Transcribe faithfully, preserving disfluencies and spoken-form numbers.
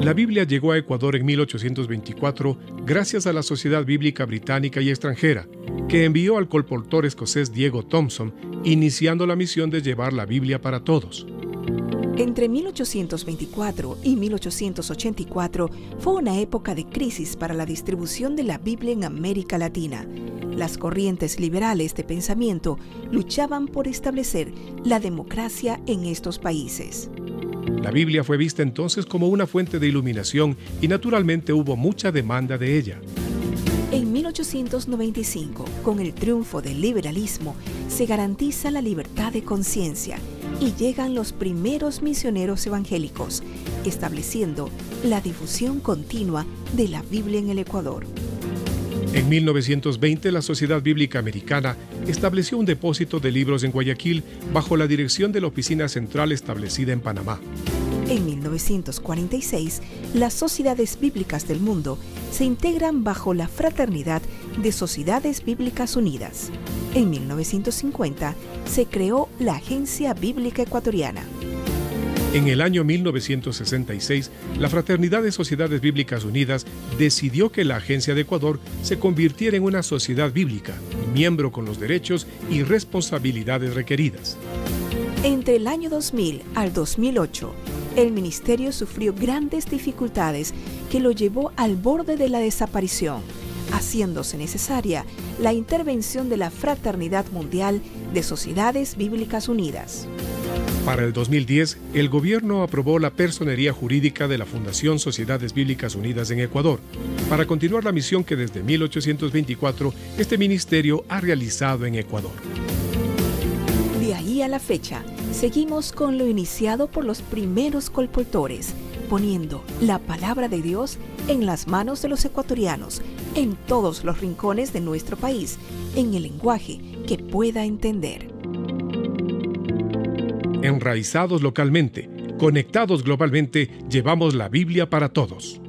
La Biblia llegó a Ecuador en mil ochocientos veinticuatro gracias a la Sociedad Bíblica Británica y Extranjera, que envió al colportor escocés Diego Thompson, iniciando la misión de llevar la Biblia para todos. Entre mil ochocientos veinticuatro y mil ochocientos ochenta y cuatro fue una época de crisis para la distribución de la Biblia en América Latina. Las corrientes liberales de pensamiento luchaban por establecer la democracia en estos países. La Biblia fue vista entonces como una fuente de iluminación y naturalmente hubo mucha demanda de ella. En mil ochocientos noventa y cinco, con el triunfo del liberalismo, se garantiza la libertad de conciencia y llegan los primeros misioneros evangélicos, estableciendo la difusión continua de la Biblia en el Ecuador. En mil novecientos veinte, la Sociedad Bíblica Americana estableció un depósito de libros en Guayaquil bajo la dirección de la oficina central establecida en Panamá. En mil novecientos cuarenta y seis, las sociedades bíblicas del mundo se integran bajo la Fraternidad de Sociedades Bíblicas Unidas. En mil novecientos cincuenta, se creó la Agencia Bíblica Ecuatoriana. En el año mil novecientos sesenta y seis, la Fraternidad de Sociedades Bíblicas Unidas decidió que la Agencia de Ecuador se convirtiera en una sociedad bíblica, miembro con los derechos y responsabilidades requeridas. Entre el año dos mil al dos mil ocho, el ministerio sufrió grandes dificultades que lo llevó al borde de la desaparición, haciéndose necesaria la intervención de la Fraternidad Mundial de Sociedades Bíblicas Unidas. Para el dos mil diez, el gobierno aprobó la personería jurídica de la Fundación Sociedades Bíblicas Unidas en Ecuador, para continuar la misión que desde mil ochocientos veinticuatro este ministerio ha realizado en Ecuador. De ahí a la fecha, seguimos con lo iniciado por los primeros colportores, poniendo la palabra de Dios en las manos de los ecuatorianos, en todos los rincones de nuestro país, en el lenguaje que pueda entender. Enraizados localmente, conectados globalmente, llevamos la Biblia para todos.